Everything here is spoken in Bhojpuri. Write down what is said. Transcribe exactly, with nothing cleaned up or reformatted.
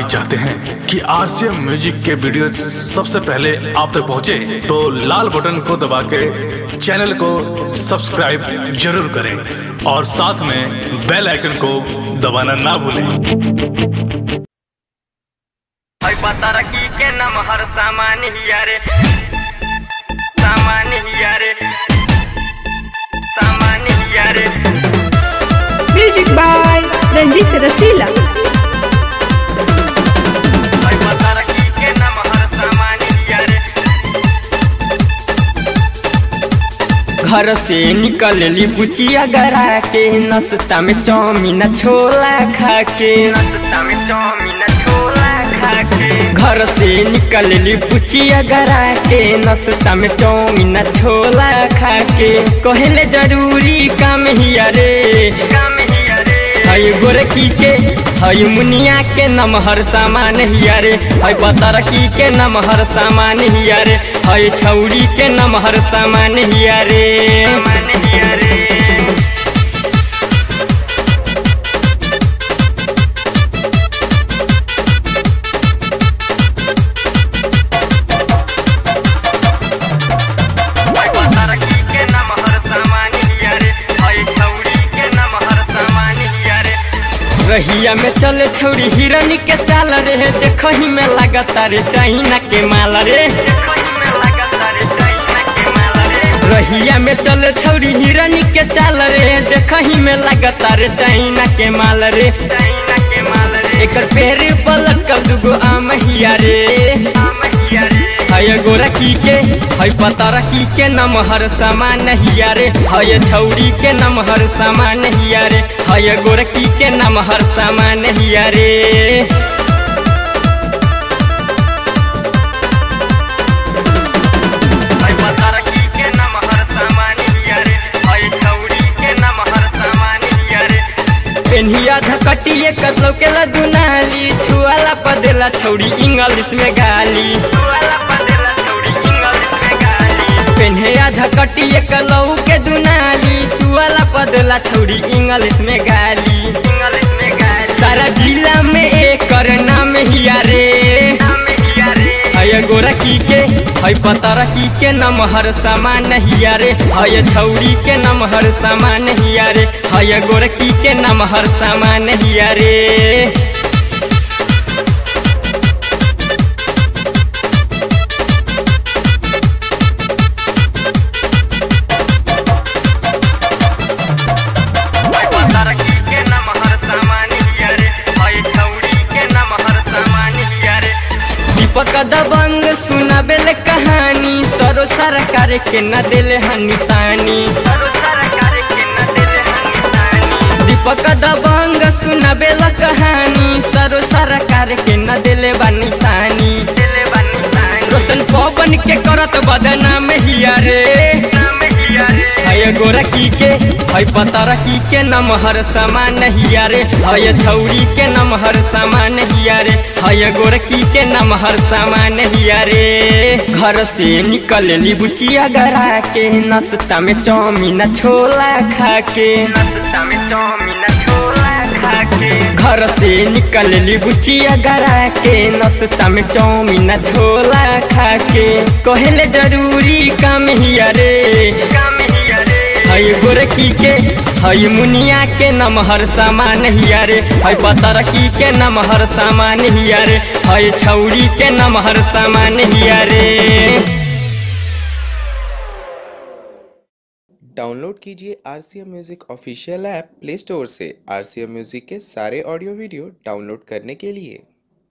चाहते हैं कि आरसीएम म्यूजिक के वीडियो सबसे पहले आप तक पहुंचे, तो लाल बटन को दबा के चैनल को सब्सक्राइब जरूर करें और साथ में बेल आइकन को दबाना ना भूलें। पता रखी के नम हर सामान ही यारे, सामान ही यारे, सामान ही यारे। Music by Ranjeet Rasila. पता रखी के नम हर सामान ही यारे। घर से निकलली बुचिया गरा के, नाश्ता में चाउमीन छोला खा के, नाश्ता में चाउमीन छोला खा के। घर से निकलली बुचिया गरा के, नाश्ता में चाउमीन छोला खा के। कहले जरूरी काम ही अरे, काम ही अरे। हई गोरकी के हई मुनिया के नमहर सामान ही अरे, हई बतरकी के नमहर सामान ही अरे, हई छौरी के नमहर सामान ही अरे, सामान ही अरे। रहिया में चले छौरी हिरन के चाल रे, देखही में लागता रे चाइना के माल रे, रहिया में चले छौरी हिरन के चाल रे, देखही में लागता रे चाइना के माल रे, चाइना के माल रे। एकर पेड़ पलट कर दुगो आम हिया रे, आम हिया रे। हय गोरकी के हय पतरकी के नमहर सामान हिया रे, हय छौरी के नमहर सामान हिया रे, हय गोरकी के नमहर सामान हिया रे। हय पतरकी के नमहर सामान हिया रे, हय छौरी के नमहर सामान हिया रे। पेन्हिया धकटिए कतलो के लदुनाली, छुआला पदेला छौरी इंग्लिश में गाली, पेन्हिया धकटिए कलऊ के दुनाली, छुआला पदेला छौरी इंग्लिश में गाली, इंग्लिश में गाली। सारा जिला में एकर नाम हिया रे, नाम हिया रे। हय गोरकी के हय पतरकी के नमहर सामान हिया रे, हय छौरी के नमहर सामान हिया रे, हय गोरकी के नमहर सामान हिया रे। दीपक दबंग सुनाबेल कहानी, सरो सरकार के न दिले निशानी, सरो सरकार के न दिले निशानी। दीपक दबंग सुनाबेल कहानी, सरो सरकार के न दिले निशानी, दिले निशानी। रोशन पवन के करत बदनाम हिया रे, नाम हिया रे। हय गोरकी के हय पतरकी के नमहर सामान हिया रे, हय छौरी के नमहर सामान हिया रे, हय गोरकी के नमहर सामान हिया रे। घर से निकलली बुचिया गरा के, नाश्ता में चाउमीन छोला खा के, नाश्ता में चाउमीन छोला खा के। घर से निकलली बुचिया गरा के, नाश्ता में चाउमीन छोला खा के। कहले जरूरी काम हिया रे, काम हिया रे। हय गोरकी के हय मुनिया के नमहर सामान हिया रे, हय पतरकी के नमहर सामान हिया रे, हय छौरी के नमहर सामान हिया रे। डाउनलोड कीजिए RCM music official app Play Store से। आरसीएम म्यूजिक के सारे ऑडियो वीडियो डाउनलोड करने के लिए